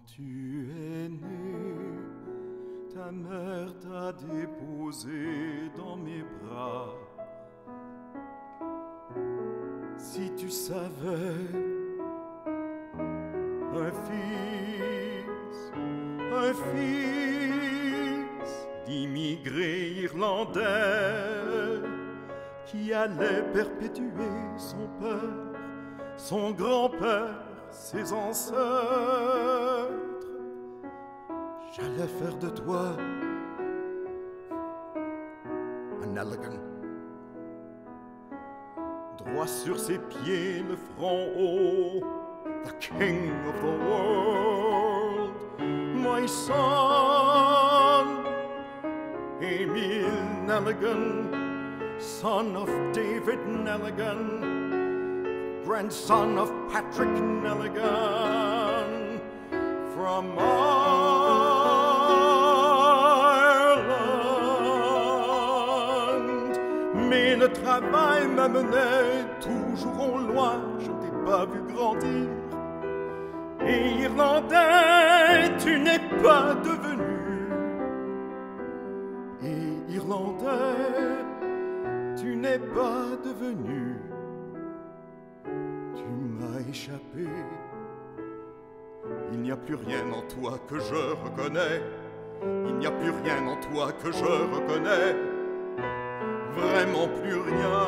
tu es né, ta mère t'a déposé dans mes bras. Si tu savais, un fils d'immigrés irlandais qui allait perpétuer son père, son grand-père, ses ancêtres. J'allais faire de toi un Nelligan, droit sur ses pieds, le front haut, the king of the world, my son, Emil Nelligan, son of David Nelligan, grandson of Patrick Nelligan, from Ireland. Mais le travail m'amenait toujours au loin, je ne t'ai pas vu grandir. Et Irlandais, tu n'es pas devenu. Et Irlandais, tu n'es pas devenu. Tu m'as échappé. Il n'y a plus rien en toi que je reconnais. Il n'y a plus rien en toi que je reconnais. Vraiment plus rien.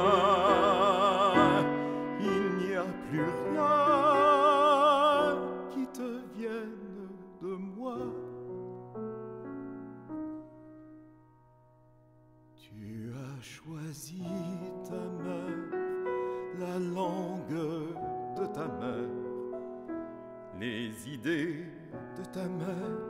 Il n'y a plus rien qui te vienne de moi. Tu as choisi ta mère, la langue de ta mère, les idées de ta mère.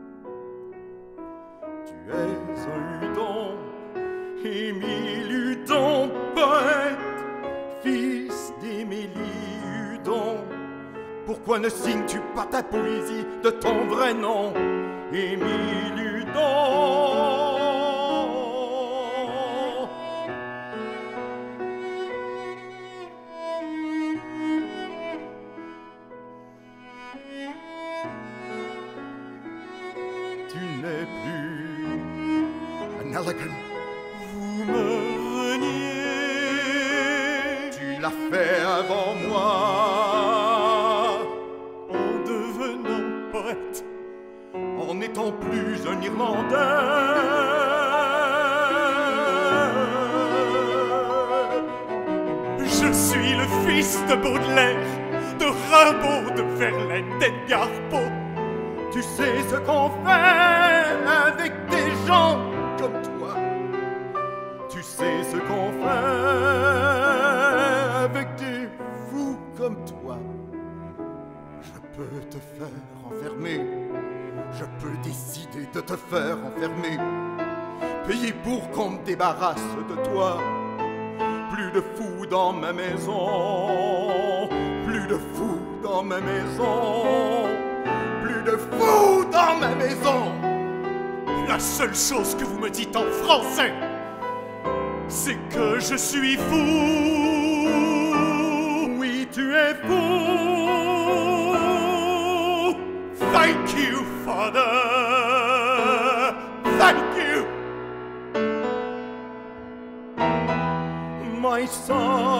Tu es un Hudon, Émile Hudon, poète, fils d'Émilie Hudon. Pourquoi ne signes-tu pas ta poésie de ton vrai nom, Émile Hudon? Tu n'es plus un Nelligan. Vous me reniez. Tu l'as fait avant moi. En devenant poète, en n'étant plus un Irlandais. Je suis le fils de Baudelaire, de Rimbaud, de Verlaine, d'Edgar Poe. Tu sais ce qu'on fait avec des gens comme toi. Tu sais ce qu'on fait avec des fous comme toi. Je peux te faire enfermer. Je peux décider de te faire enfermer. Payer pour qu'on me débarrasse de toi. Plus de fous dans ma maison. Plus de fous dans ma maison. Plus de fous dans ma maison. La seule chose que vous me dites en français, c'est que je suis fou. Oui, tu es fou. Thank you, Father. Thank you. My son.